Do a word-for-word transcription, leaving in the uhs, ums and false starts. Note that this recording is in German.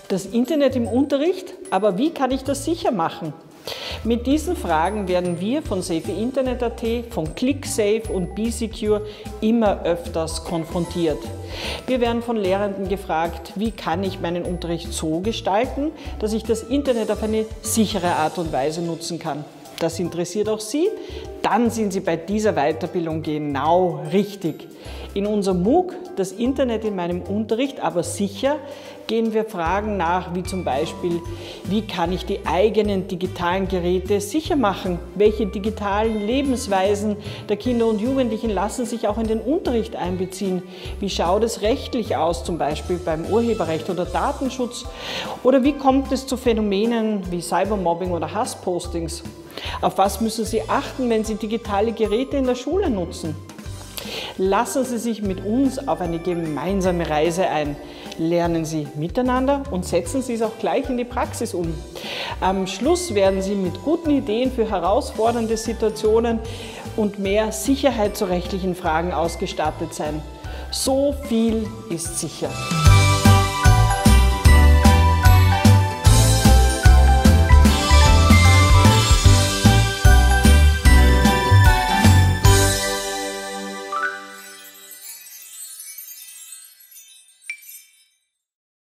Das Internet im Unterricht, aber wie kann ich das sicher machen? Mit diesen Fragen werden wir von Safe Internet Punkt at, von ClickSafe und BeSecure immer öfters konfrontiert. Wir werden von Lehrenden gefragt, wie kann ich meinen Unterricht so gestalten, dass ich das Internet auf eine sichere Art und Weise nutzen kann. Das interessiert auch Sie? Dann sind Sie bei dieser Weiterbildung genau richtig. In unserem MOOC, das Internet in meinem Unterricht, aber sicher, gehen wir Fragen nach, wie zum Beispiel, wie kann ich die eigenen digitalen Geräte sicher machen? Welche digitalen Lebensweisen der Kinder und Jugendlichen lassen sich auch in den Unterricht einbeziehen? Wie schaut es rechtlich aus, zum Beispiel beim Urheberrecht oder Datenschutz? Oder wie kommt es zu Phänomenen wie Cybermobbing oder Hasspostings? Auf was müssen Sie achten, wenn Sie digitale Geräte in der Schule nutzen? Lassen Sie sich mit uns auf eine gemeinsame Reise ein. Lernen Sie miteinander und setzen Sie es auch gleich in die Praxis um. Am Schluss werden Sie mit guten Ideen für herausfordernde Situationen und mehr Sicherheit zu rechtlichen Fragen ausgestattet sein. So viel ist sicher.